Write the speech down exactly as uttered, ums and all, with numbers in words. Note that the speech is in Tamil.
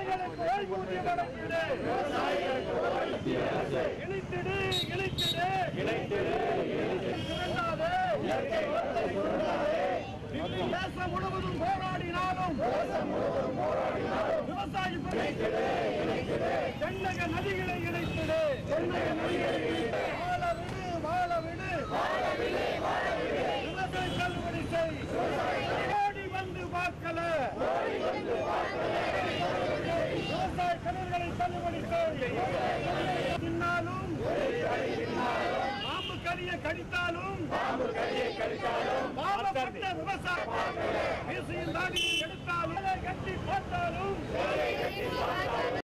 விவசாயிகளுக்கு ஓய்வூதியம் வழங்கிடு. இணைத்திடு இணைத்திடு இணைத்திடு தேசம் முழுவதும் போராடினாலும் விவசாயி தென்னக நதிகளை இணைத்திடு. வாழ விடு வாழ விடு விவசாய தள்ளுபடி செய். ஓடி வந்து பார்க்கல விவசாய கடன்களை தள்ளுபடி செய். தின்னாலும் பாம்பு கறியை கடித்தாலும் பாவப்பட்ட விவசாயம் வீசியில் தாடி எடுத்தாலும் கட்டி போட்டாலும்